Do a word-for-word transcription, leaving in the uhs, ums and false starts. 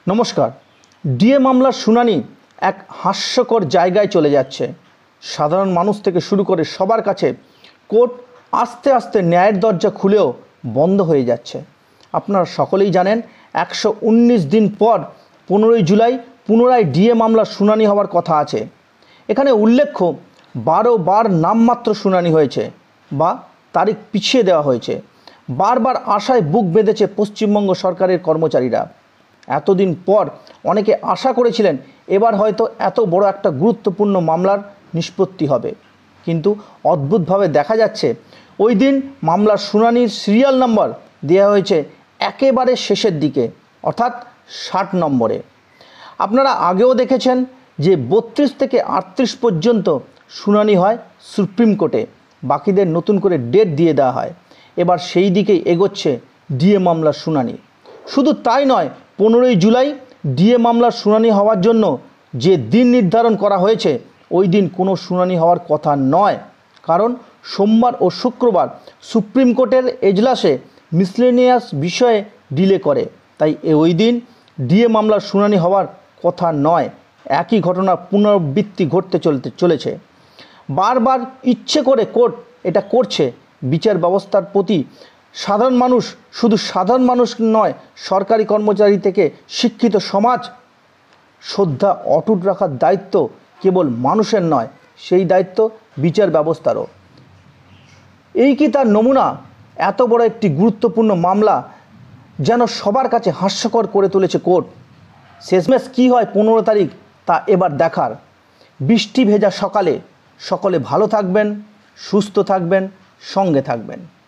নমস্কার। ডিএ মামলার শুনানি এক হাস্যকর জায়গায় চলে যাচ্ছে। সাধারণ মানুষ থেকে শুরু করে সবার কাছে কোর্ট আস্তে আস্তে ন্যায়ের দরজা খুলেও বন্ধ হয়ে যাচ্ছে। আপনারা সকলেই জানেন, একশো উনিশ দিন পর পনেরোই জুলাই পুনরায় ডিএ মামলার শুনানি হওয়ার কথা আছে। এখানে উল্লেখ্য, বারো বার নামমাত্র শুনানি হয়েছে বা তারিখ পিছিয়ে দেওয়া হয়েছে। বারবার আশায় বুক বেঁধেছে পশ্চিমবঙ্গ সরকারের কর্মচারীরা। এতদিন পর অনেকে আশা করেছিলেন এবার হয়তো এত বড় একটা গুরুত্বপূর্ণ মামলার নিষ্পত্তি হবে, কিন্তু অদ্ভুতভাবে দেখা যাচ্ছে ওই দিন মামলার শুনানির সিরিয়াল নম্বর দেওয়া হয়েছে একেবারে শেষের দিকে, অর্থাৎ ষাট নম্বরে। আপনারা আগেও দেখেছেন যে বত্রিশ থেকে আটত্রিশ পর্যন্ত শুনানি হয় সুপ্রিম কোর্টে, বাকিদের নতুন করে ডেট দিয়ে দেওয়া হয়। এবার সেই দিকেই এগোচ্ছে ডিএ মামলার শুনানি। শুধু তাই নয়, পনেরোই জুলাই ডিএ মামলার শুনানি হওয়ার জন্য যে দিন নির্ধারণ করা হয়েছে ওই দিন কোনো শুনানি হওয়ার কথা নয়, কারণ সোমবার ও শুক্রবার সুপ্রিম কোর্টের এজলাসে মিসলেনিয়াস বিষয়ে ডিলে করে, তাই ওই দিন ডিএ মামলার শুনানি হওয়ার কথা নয়। একই ঘটনা পুনরাবৃত্তি ঘটতে চলতে চলেছে। বারবার ইচ্ছে করে কোর্ট এটা করছে। বিচার ব্যবস্থার প্রতি সাধারণ মানুষ, শুধু সাধারণ মানুষ নয়, সরকারি কর্মচারী থেকে শিক্ষিত সমাজ শ্রদ্ধা অটুট রাখার দায়িত্ব কেবল মানুষের নয়, সেই দায়িত্ব বিচার ব্যবস্থারও। এই কি তার নমুনা? এত বড় একটি গুরুত্বপূর্ণ মামলা যেন সবার কাছে হাস্যকর করে তুলেছে কোর্ট। শেষমেশ কী হয় পনেরো তারিখ তা এবার দেখার। বৃষ্টি ভেজা সকালে সকলে ভালো থাকবেন, সুস্থ থাকবেন, সঙ্গে থাকবেন।